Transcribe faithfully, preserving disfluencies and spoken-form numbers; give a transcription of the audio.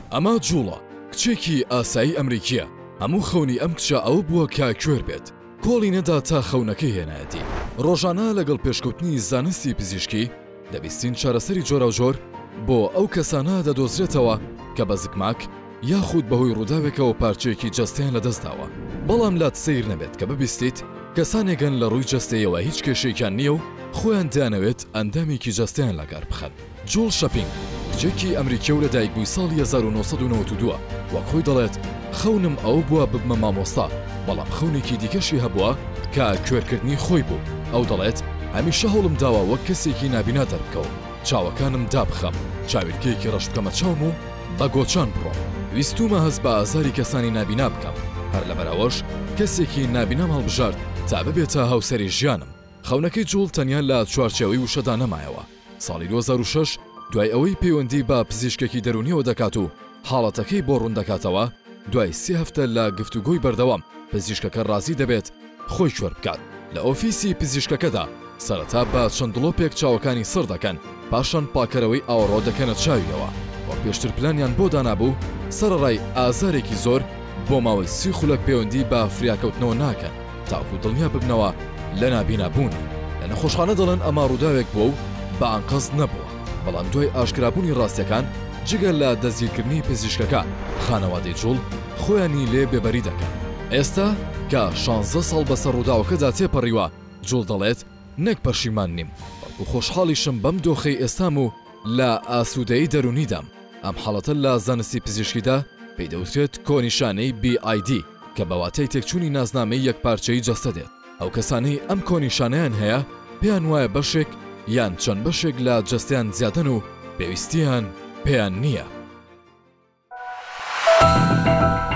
ئەمە جوڵە کچێکی ئاسایی ئەمریکیە. هەموو خەونی ئەم کچە ئەو بووە کە کوێر بێت. کۆڵی نەدا تا خەونەکەی هێنایەتی. ڕۆژانە لەگەڵ پێشکەوتنی زانستی پزیشکی دەبیستین چارەسەری جۆرە و جۆر بۆ ئەو کەسانە دەدۆزرێتەوە کە بە زگماک یاخود بەهۆی ڕووداوێکەوە پارچەیەکی جەستەیان لەدەستداوە. بەڵام لات سیر نەبێت کە ببیستیت کەسانێکن لە ڕووی جەستەیەوە هیچ کێشێکیان نییە و خۆیان دەیانەوێت ئەندامێکی جەستەیان لەگەر بخەن. جۆڵ شەپینگ کچێکی ئەمریکیە و لە دایکبووی ساڵی هەزار و نۆسەد و نەوەت و دووە وەک خۆی دەڵێت خەونم ئەو بووە ببمە مامۆستا، بەڵام خەونێکی دیکەشی هەبووە کە کوێرکردنی خۆی بوو. ئەو دەڵێت هەمیشە هەوڵم داوە وەک کەسێکی نابینا دەربکەوم، چاوەکانم دابخەم، چاویلکەیەکی ڕەش بکەمە چاوم و بە گۆچان بڕۆم. ویستومە هەست بە ئازاری کەسانی نابینا بکەم، هەر لەبەرەوەش کەسێکی نابینام هەڵبژارد تا ببێتە هاوسەری ژیانم. خەونەکەی جوڵ تەنیا لە چوارچێوەی وشەدا نەمایەوە. ساڵی دوو هەزار و شەش دوای ئەوەی پەیوەندی بە پزیشکێکی دەرونیەوە دەکات و حاڵەتەکەی بۆ ڕوون دەکاتەوە، دوای سێ هەفتە لە گفتوگۆی بەردەوام پزیشکەکە ڕازی دەبێت خۆی کوێر بکات. لە ئۆفیسی پزیشکەکەدا سەرەتا بە چەند دڵۆپێک چاوەکانی سڕ دەکەن، پاشان پاکەرەوەی ئاوەڕۆ دەکەنە چاویەوە. وەک پێشتر پلانیان بۆ دانابوو سەرەڕای ئازارێکی زۆر بۆ ماوەی سی خولەک پەیوەندی بە فریاکەوتنەوە ناکەن تاکو دڵنیا ببنەوە لە نابینابوونی. لە نەخۆشخانە دەڵێن ئەمە ڕووداوێک بووە و بە ئانقەز نەبووە، بەڵام دوای ئاشکرابوونی ڕاستیەکان جگەل لە دەستگیرکردنی پزیشکەکە خانەوادەی جوڵ خۆیانی لێ بێبەری دەکەن. ئێستا کە شانزدە ساڵ بەسەر ڕووداوەکەدا تێپەڕیوە، جوڵ دەڵێت نەک پەشیمان نیم، بەڵکو خۆشحاڵیشم بەم دۆخەی ئێستام و لە ئاسوودەیی دەرونیدام. ئەم حاڵەتە لە زانستی پزیشکیدا پێی دەوترێت کۆنیشانەی بی آی دی کە بەواتای تێکچوونی نازنامەی یەکپارچەیی جەستە دێت. ئەو کەسانەی ئەم کۆنیشانەیان هەیە پێیان وایە بەشێک یان چەند بەشێک لە جەستیان زیادن و پێویستیان پێیان نییە.